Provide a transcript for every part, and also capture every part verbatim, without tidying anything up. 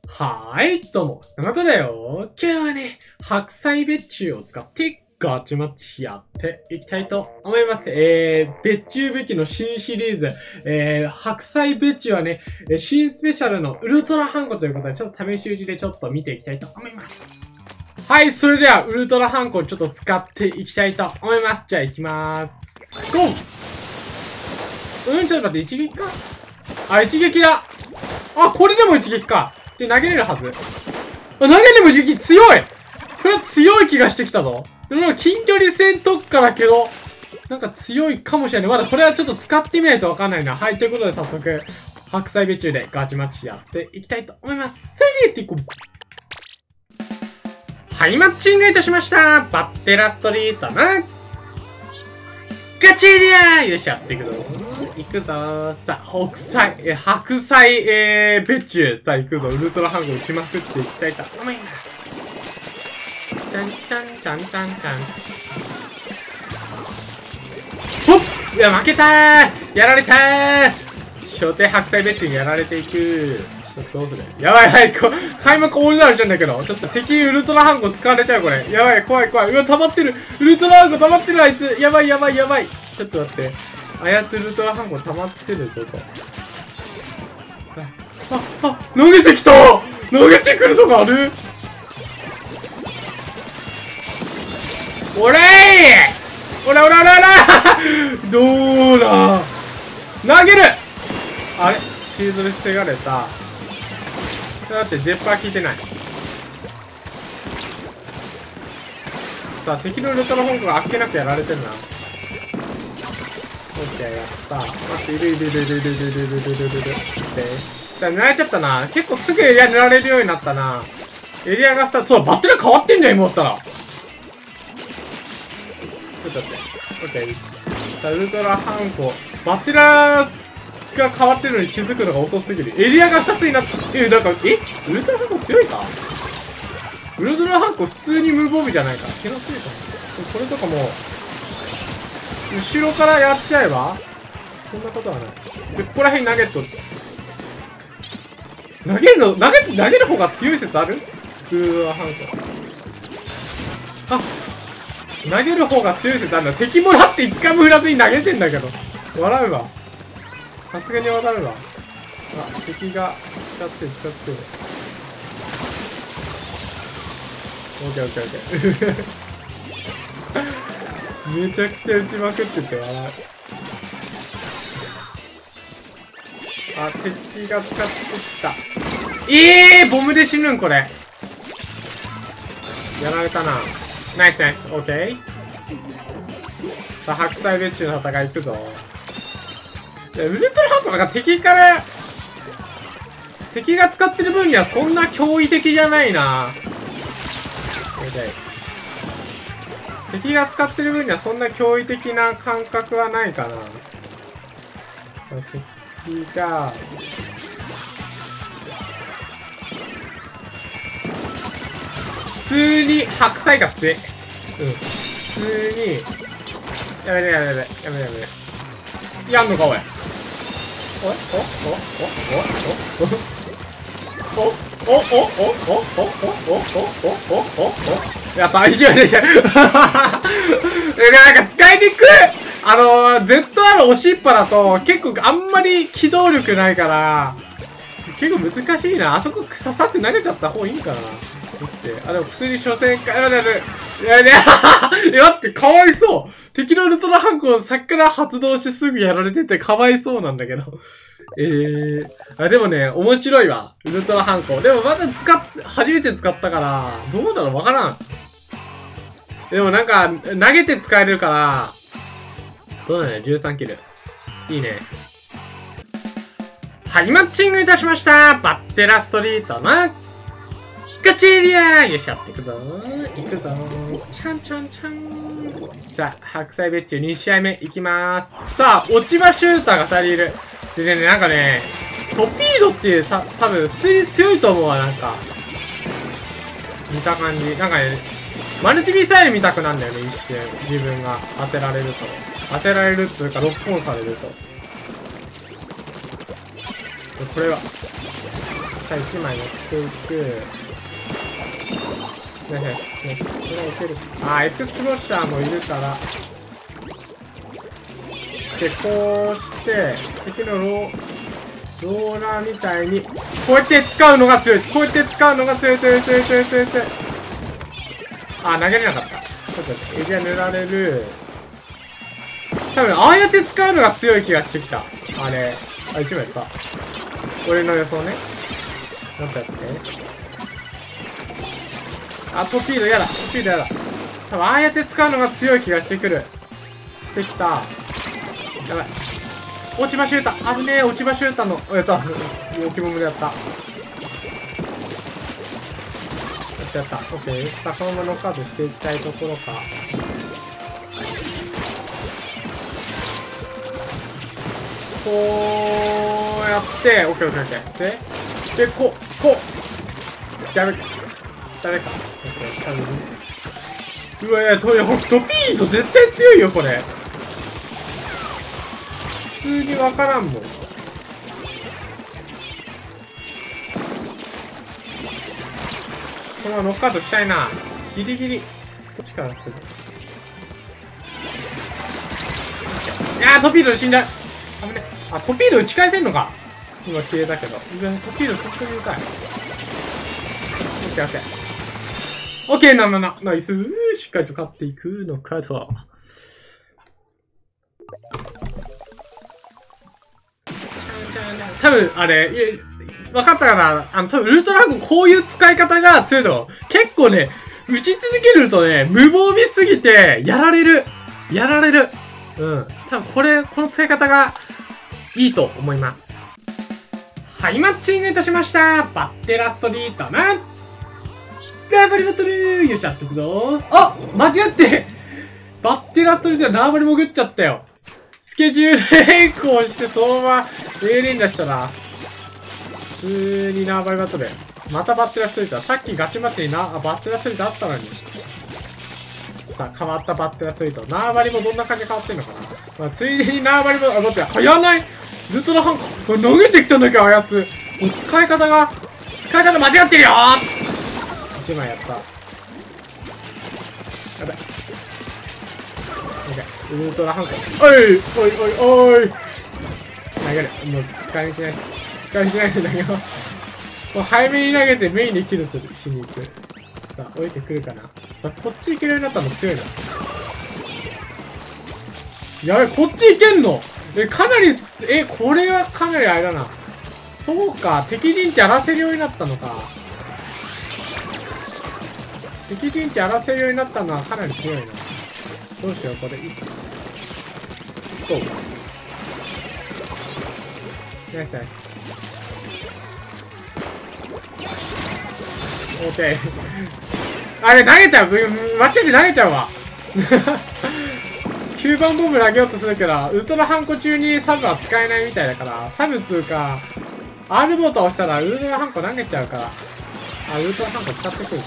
はーい、どうも、ナナトだよ。今日はね、白菜別注を使ってガチマッチやっていきたいと思います。えー、別注武器の新シリーズ、えー、白菜別注はね、新スペシャルのウルトラハンコということで、ちょっと試し打ちでちょっと見ていきたいと思います。はい、それでは、ウルトラハンコをちょっと使っていきたいと思います。じゃあ、行きまーす。ゴー！うん、ちょっと待って、一撃か？あ、一撃だ！あ、これでも一撃か。で、投げれるはず。あ、投げても一撃強い！これは強い気がしてきたぞ。でも近距離戦特化だけど、なんか強いかもしれない。まだこれはちょっと使ってみないとわかんないな。はい、ということで早速、白菜別注でガチマッチやっていきたいと思います。セリエティコ。はい、マッチングいたしました。バッテラストリートな。ガチエリアよっしゃ、やっていくぞ。行くぞー。さあ、北菜、え、白菜、えー、別注。さあ、行くぞ。ウルトラハンコ打ちまくっていきたいと思います。ちゃんちゃんちゃんちゃんちゃん。ほっ！いや、負けたー！やられたー！初手白菜別注にやられていく。ちょっとどうする？やばいやばい、こ開幕オールダウンしちゃうんだけど。ちょっと敵ウルトラハンコ使われちゃう、これ。やばい、怖い怖い。うわ、溜まってる。ウルトラハンコ溜まってる、あいつ。やばいやばいやばい。ちょっと待って。操るウルトラハンコ溜まってるぞと。あ、あ、投げてきた！投げてくるとかある？おれー！おらおらおらおらどうだ投げる！あれシールドで防がれた。だってジェッパー効いてない。さあ、敵のウルトラハンコがあっけなくやられてるな。オッケー、やった。待って、いるいるいるいるいるいるいるいるいるいるいる。さあ、狙られちゃったな。結構すぐエリア狙られるようになったな。エリアがスタート。そう、バッテリー変わってんじゃん、今だったら。ちょっと待って。オッケー。さあ、ウルトラハンコ。バッテラーが変わってるのに気づくのが遅すぎる。エリアがふたつになった。え、なんか、えウルトラハンコ強いか？ウルトラハンコ普通に無防備じゃないか。気のせいか。これとかも、後ろからやっちゃえばそんなことはない。で、ここら辺投げっと。投げるの、投げ、投げる方が強い説ある？ウルトラハンコ。あ、投げる方が強い説あるんだ。敵もらって一回も振らずに投げてんだけど。笑うわ。さすがに笑うわ。あ、敵が使ってる、使ってる。オッケーオッケーオッケー。めちゃくちゃ打ちまくってて笑う。あ、敵が使ってきた。ええー、ボムで死ぬんこれ。やられたな。ナイスナイス、オッケー。さあ、白菜別注の戦い行くぞ。ウルトラハンコなんか敵から、敵が使ってる分にはそんな驚異的じゃないな。敵が使ってる分にはそんな驚異的な感覚はないかな。さあ、敵が、普通に白菜が強い。うん。普通に、やめれやめれやめれやめれやめれ。やんのかおい。おいおおおおおおおおおおおおおおおおおやっぱ以上でした。なんか使いにくい。あのー、ゼットアール 押しっぱだと結構あんまり機動力ないから結構難しいな。あそこささって投げちゃった方がいいんかな。あ、でも普通に初戦か、やばいやばい。いやいや、待って、かわいそう。敵のウルトラハンコをさっきから発動してすぐやられててかわいそうなんだけど。えー。あ、でもね、面白いわ。ウルトラハンコ。でもまだ使っ、初めて使ったから、どうだろうわからん。でもなんか、投げて使えるから、どうだね、じゅうさんキル。いいね。はい、マッチングいたしました。バッテラストリートな。ガチエリアよっしゃ、っていくぞー。いくぞー。ちゃんちゃんちゃん。さあ、白菜別注に試合目いきまーす。さあ、落ち葉シューターがふたりいる。でね、なんかね、トピードっていうサブ、普通に強いと思うわ、なんか。見た感じ。なんかね、マルチミサイル見たくなんだよね、一瞬。自分が当てられると。当てられるっつうか、ロックオンされると。これは。 さあいちまい持っていく。ねねね、それはいける。あ、エクスロッシャーもいるから。で、こうして、敵のロー、ローラーみたいに、こうやって使うのが強い。こうやって使うのが強い、強い、強い、強い、強い、強い。あ、投げれなかった。ちょっとエリア塗られる。多分、ああやって使うのが強い気がしてきた。あれ。あ、一枚やった。俺の予想ね。なんかやって。あ、トピードやだ。トピードやだ。多分、ああやって使うのが強い気がしてくる。してきた。やばい。落ち葉シューター。危ねえ、落ち葉シューターの。やった。大きもむでやった。やったやった。オッケー。さあ、このままノックアウトしていきたいところか。こうやって、オッケーオッケーオッケー。で、で、こう、こう。やる。誰か。オッケー、多分。うわ、いや、トピード絶対強いよ、これ。普通にわからんもん。このままノックアウトしたいな。ギリギリ。こっちから来る。いやー、トピードで死んだ。あぶね。あ、トピード打ち返せんのか。今消えたけど。うわ、トピード本当に痛い。オッケーオッケー。オッケー、ななな。ナイスー。しっかりと勝っていくのかと。多分、あれ、分かったかな。あの、多分、ウルトラハンコこういう使い方が強いと、結構ね、打ち続けるとね、無防備すぎて、やられる。やられる。うん。多分、これ、この使い方が、いいと思います。はい、マッチングいたしました。バッテラストリートな。縄張りバトルよっしゃってくぞ。あ、間違ってバッテラストリートは縄張り潜っちゃったよ。スケジュール変更してそのまま エー 連打したら、普通に縄張りバトル。またバッテラストリート。さっきガチマッチにな、あ、バッテラストリートあったのに。さあ、変わったバッテラストリート。縄張りもどんな感じで変わってんのかな。まあ、ついでに縄張りも、あ、待って、早ないウルトラハンコ。これ投げてきたんだけど、あやつ。もう使い方が、使い方間違ってるよーいちまいやった。やばい。ウルトラハンコ。おいおいおいおい投げる。もう使い道ないっす。使い道ないんだけど。もう早めに投げてメインでキルする。しに行く。さあ、降りてくるかな。さあ、こっち行けるようになったの強いな。やべ、こっち行けんのえ、かなり、え、これはかなりあれだな。そうか、敵陣地荒らせるようになったのか。敵陣地荒らせるようになったのはかなり強いな。どうしよう、これ。いこう。ナイスナイス。オーケー。あれ、投げちゃう。間違えて投げちゃうわ。きゅうばんボム投げようとするけど、ウルトラハンコ中にサブは使えないみたいだから、サブつうか、R ボタン押したらウルトラハンコ投げちゃうから。あ、ウルトラハンコ使ってくるか。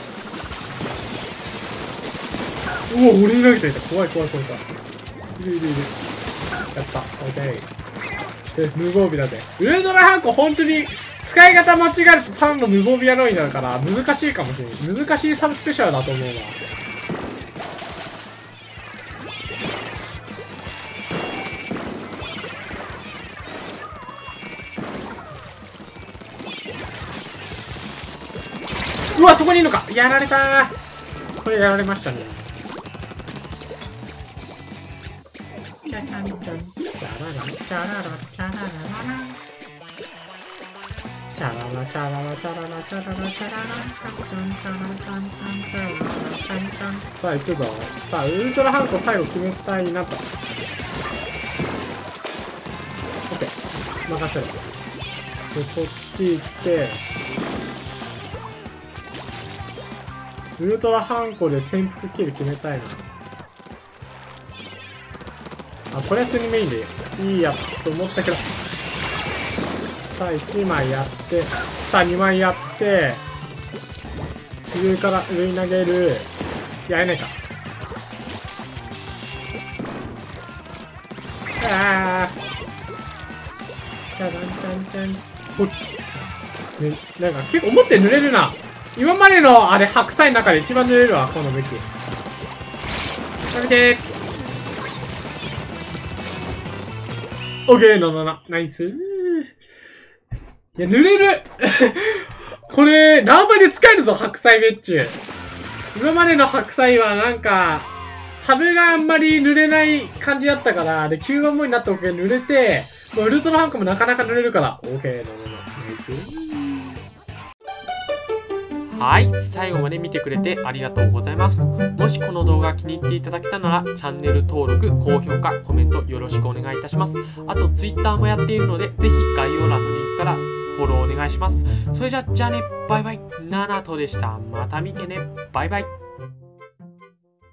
うわ、俺に投げていた。怖い怖い怖い怖い。いるいるいる。やった。オッケー。え、無防備だぜ。ウルトラハンコ本当に使い方間違えるとただの無防備野郎になるから難しいかもしれない。難しいサブスペシャルだと思うわ。うわ、そこにいるのか。やられたー。これやられましたね。チャチャンチャンチャララチャララチャラララチャララチャララチャララチャララチャララチャンチャンチャラチャンチャンチャラチャンチャンチャン。さあ行くぞ。さあウルトラハンコ最後決めたいなと。オッケー、任せろ。でこっち行ってウルトラハンコで潜伏キル決めたいな。あ、これは普通にメインでいいやと思ったけど。さあいちまいやって、さあにまいやって、上から上に投げる。やれないか。ああ。じゃんじゃんじゃん。ほっ。 ね、なんか結構思って濡れるな。今までのあれ白菜の中で一番濡れるわ、この武器。食べてー。オッケー、ななな。ナイスー。いや、濡れるこれ、何倍で使えるぞ、白菜別注。今までの白菜はなんか、サブがあんまり濡れない感じだったから、で、きゅうばんめになったおかげで濡れて、もうウルトラハンコもなかなか濡れるから。オッケー、ななな。ナイスー。はい、最後まで見てくれてありがとうございます。もしこの動画気に入っていただけたなら、チャンネル登録、高評価、コメントよろしくお願いいたします。あと Twitter もやっているので、ぜひ概要欄のリンクからフォローお願いします。それじゃ、じゃあね、バイバイ。ナナトでした。また見てね。バイバイ。